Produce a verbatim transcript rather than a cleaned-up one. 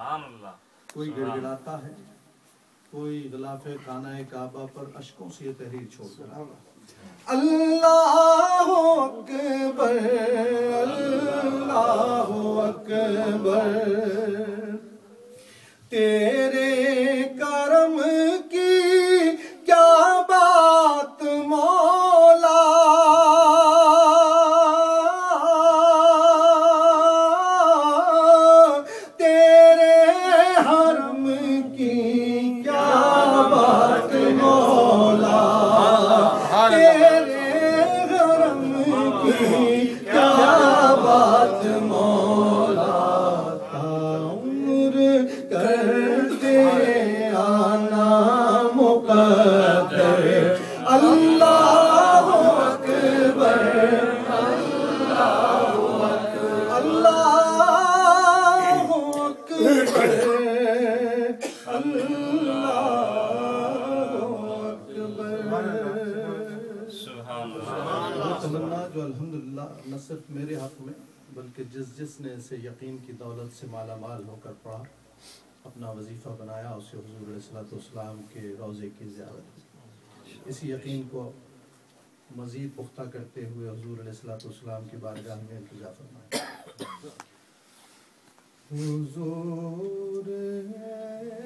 کوئی گڑ گڑاتا ہے، کوئی غلاف خانہ کعبہ پر اشکوں سے یہ تحریر چھوڑ کر آتا ہے۔ اللہ اکبر اللہ اکبر تیرے کرم کی کیا بات مولا، تیرے حرم کی کیا بات مولا، تیرے حرم کی کیا بات مولا، تعمر کرتے آنا مقدر، اللہ اکبر اللہ اکبر اللہ اکبر تمنا جو الحمدللہ نہ صرف میرے حق میں بلکہ جس جس نے اسے یقین کی دولت سے مالا مال ہو کر پڑھا، اپنا وظیفہ بنایا، اسے حضور علیہ السلام کے روضے کی زیارت، اسی یقین کو مزید پختہ کرتے ہوئے حضور علیہ السلام کی بارگاہ میں التجا فرمائیں۔ حضور